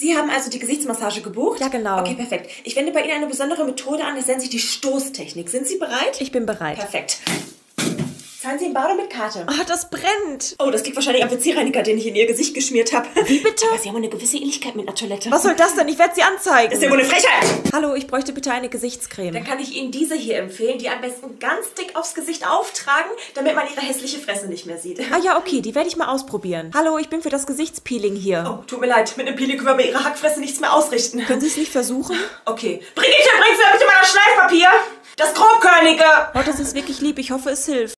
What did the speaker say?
Sie haben also die Gesichtsmassage gebucht? Ja, genau. Okay, perfekt. Ich wende bei Ihnen eine besondere Methode an, das nennt sich die Stoßtechnik. Sind Sie bereit? Ich bin bereit. Perfekt. Zahlen Sie in Bar oder mit Karte? Ah, das brennt. Oh, das liegt wahrscheinlich am WC-Reiniger, den ich in Ihr Gesicht geschmiert habe. Wie bitte? Aber Sie haben eine gewisse Ähnlichkeit mit einer Toilette. Was soll das denn? Ich werde Sie anzeigen. Das ist ja wohl eine Frechheit! Hallo, ich bräuchte bitte eine Gesichtscreme. Dann kann ich Ihnen diese hier empfehlen, die am besten ganz dick aufs Gesicht auftragen, damit man Ihre hässliche Fresse nicht mehr sieht. Ah ja, okay, die werde ich mal ausprobieren. Hallo, ich bin für das Gesichtspeeling hier. Oh, tut mir leid, mit einem Peeling können wir bei Ihrer Hackfresse nichts mehr ausrichten. Können Sie es nicht versuchen? Okay. Brigitte, bringst du mir bitte mal das Schleifpapier? Das grobkörnige! Oh, das ist wirklich lieb. Ich hoffe, es hilft.